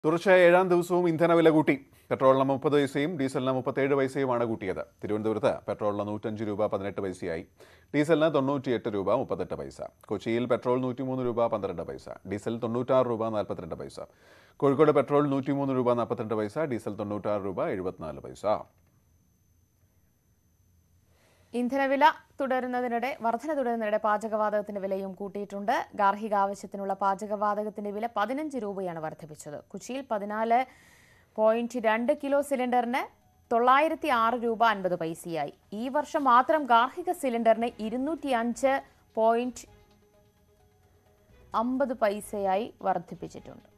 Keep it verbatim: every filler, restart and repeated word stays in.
തുടർച്ചയായ ഏഴാം ദിവസവും ഇന്ധനവില കൂട്ടി. പെട്രോളിന് മുപ്പത് പൈസയും ഡീസലിന് മുപ്പത്തേഴ് പൈസയുമാണ് കൂട്ടിയത്. തിരുവനന്തപുരത്ത് പെട്രോളിന് നൂറ്റഞ്ച് രൂപ പതിനെട്ട് പൈസയായി, ഡീസലിന് തൊണ്ണൂറ്റിയെട്ട് രൂപ മുപ്പത്തെട്ട് പൈസ. കൊച്ചിയിൽ പെട്രോൾ നൂറ്റിമൂന്ന് രൂപ പന്ത്രണ്ട് പൈസ, ഡീസൽ തൊണ്ണൂറ്റാറ് രൂപ നാൽപ്പത്തിരണ്ട് പൈസ. കോഴിക്കോട് പെട്രോൾ നൂറ്റിമൂന്ന് രൂപ നാൽപ്പത്തിരണ്ട് പൈസ, ഡീസൽ തൊണ്ണൂറ്റാറ് രൂപ എഴുപത്തിനാല് പൈസ. ഇന്ധനവില തുടരുന്നതിനിടെ വർധന തുടരുന്നതിനിടെ പാചകവാതകത്തിന്റെ വിലയും കൂട്ടിയിട്ടുണ്ട്. ഗാർഹിക ആവശ്യത്തിനുള്ള പാചകവാതകത്തിന്റെ വില പതിനഞ്ച് രൂപയാണ് വർദ്ധിപ്പിച്ചത്. കൊച്ചിയിൽ പതിനാല് പോയിന്റ് രണ്ട് കിലോ സിലിണ്ടറിന് തൊള്ളായിരത്തി ആറ് രൂപ അൻപത് പൈസയായി. ഈ വർഷം മാത്രം ഗാർഹിക സിലിണ്ടറിന് ഇരുന്നൂറ്റി അഞ്ച് പോയിന്റ് അമ്പത് പൈസയായി വർദ്ധിപ്പിച്ചിട്ടുണ്ട്.